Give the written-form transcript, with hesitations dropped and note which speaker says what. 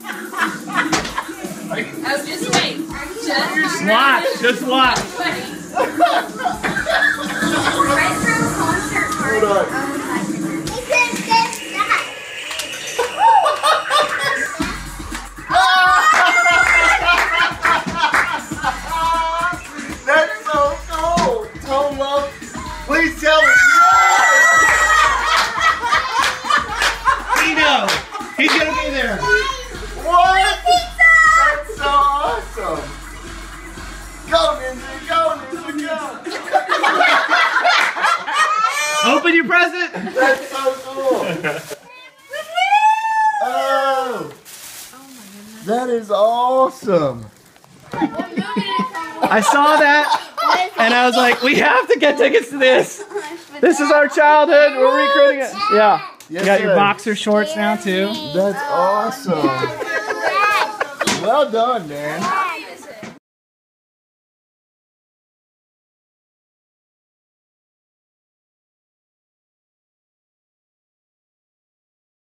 Speaker 1: Oh, just wait. Just
Speaker 2: watch. Just watch.
Speaker 3: Hold on. That's so cool. Tone Love, please tell me.
Speaker 2: Tino, he's gonna be there.
Speaker 3: What? That's so awesome. Go, Ninja, go, Ninja, go.
Speaker 2: Open your present.
Speaker 3: That's so cool. Oh. That is awesome.
Speaker 2: I saw that and I was like, we have to get tickets to this. This is our childhood. We're recreating it. Yeah. You got your boxer shorts now too.
Speaker 3: That's awesome. Well done, man.